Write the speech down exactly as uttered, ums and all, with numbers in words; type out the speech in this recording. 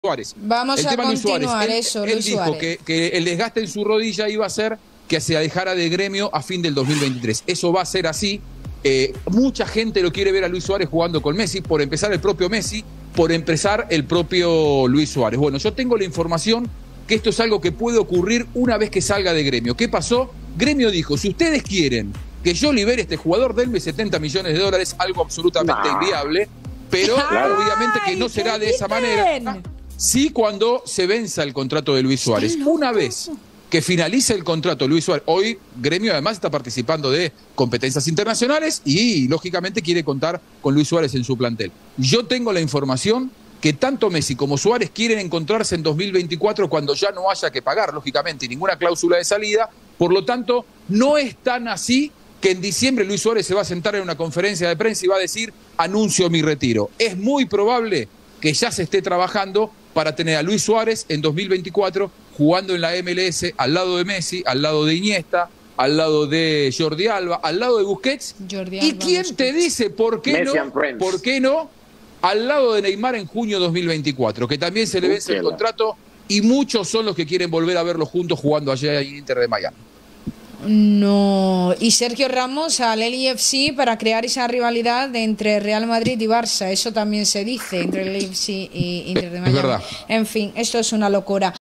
Suárez. Vamos el a tema continuar Luis Suárez. Él, eso, él Luis dijo Suárez. que, que el desgaste en su rodilla iba a ser que se alejara de Gremio a fin del dos mil veintitrés. Eso va a ser así. Eh, mucha gente lo quiere ver a Luis Suárez jugando con Messi, por empezar el propio Messi, por empezar el propio Luis Suárez. Bueno, yo tengo la información que esto es algo que puede ocurrir una vez que salga de Gremio. ¿Qué pasó? Gremio dijo, si ustedes quieren que yo libere a este jugador, denme setenta millones de dólares, algo absolutamente nah. inviable, pero Claro. obviamente que no será de esa manera. Sí, cuando se venza el contrato de Luis Suárez. Una vez que finalice el contrato Luis Suárez, hoy Gremio además está participando de competencias internacionales y lógicamente quiere contar con Luis Suárez en su plantel. Yo tengo la información que tanto Messi como Suárez quieren encontrarse en dos mil veinticuatro cuando ya no haya que pagar, lógicamente, ninguna cláusula de salida. Por lo tanto, no es tan así que en diciembre Luis Suárez se va a sentar en una conferencia de prensa y va a decir, anuncio mi retiro. Es muy probable que ya se esté trabajando para tener a Luis Suárez en dos mil veinticuatro jugando en la M L S al lado de Messi, al lado de Iniesta, al lado de Jordi Alba, al lado de Busquets. Jordi ¿Y Alba, quién Busquets. te dice por qué Messi no? and Friends. ¿Por qué no? Al lado de Neymar en junio dos mil veinticuatro, que también se le vence el Búsquela. contrato y muchos son los que quieren volver a verlos juntos jugando allá en Inter de Miami. No, y Sergio Ramos al L A F C para crear esa rivalidad entre Real Madrid y Barça, eso también se dice entre el L A F C y Inter de Miami. verdad. En fin, esto es una locura.